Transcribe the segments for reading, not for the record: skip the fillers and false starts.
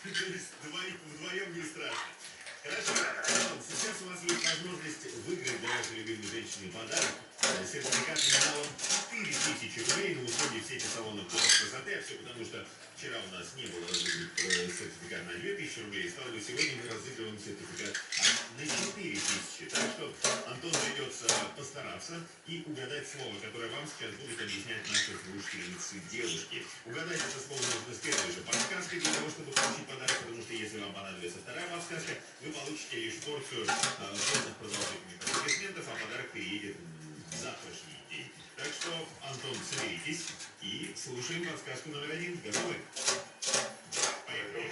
То есть вдвоем не страшно. Хорошо. Сейчас у вас есть возможность выиграть для вашей любимой женщины подарок. Сертификат номиналом 4000 рублей на услуги в сети салонов красоты. А все потому, что вчера у нас не было разыгран сертификат на 2000 рублей. Стало бы сегодня мы разыгрываем сертификат на 4000. Так что Антону придется постараться и угадать слово, которое вам сейчас будет объяснять наша слушательница девушки. Угадать это слово нужно с первой же подсказкой для того, чтобы получить подарок, потому что если вам понадобится вторая подсказка, вы получите лишь порцию сложных продолжительных аплодисментов, а подарок переедет в завтрашний день. Так что, Антон, соберитесь и слушаем подсказку номер 1. Готовы? Поехали.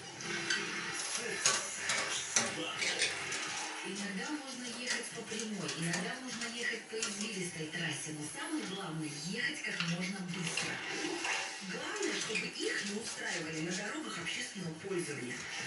Иногда можно ехать по прямой, иногда можно ехать по извилистой трассе, но самое главное – ехать как можно быстро. Главное, чтобы их не устраивали на дорогах общественного пользования.